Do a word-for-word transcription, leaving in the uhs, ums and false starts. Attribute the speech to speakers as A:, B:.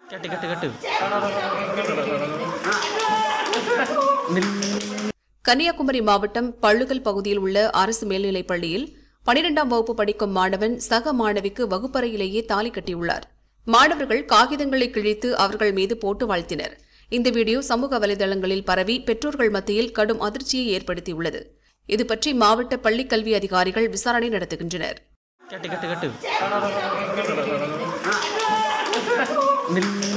A: கட்டு கட்டு கட்டு
B: கன்னியாகுமரி மாவட்டம் பள்ளுகல் பகுதியில் உள்ள அரசு மேல்நிலைப் பள்ளியில் பனிரெண்டாம் வகுப்பு படிக்கும் மாணவன் சக மாணவிக்கு வகுப்பறையிலேயே தாலி கட்டியுள்ளார். மாணவர்கள் காகிதங்களை கிழித்து அவர்கள் மீது போட்டு வாழ்த்தினர். இந்த வீடியோ சமூக வலைதளங்களில் பரவி பெற்றோர்கள் மத்தியில் கடும் அதிர்ச்சியை ஏற்படுத்தியுள்ளது. இதுபற்றி மாவட்ட பள்ளிக் கல்வி அதிகாரிகள் விசாரணை நடத்துகின்றனர்.
A: கட்டு கட்டு கட்டு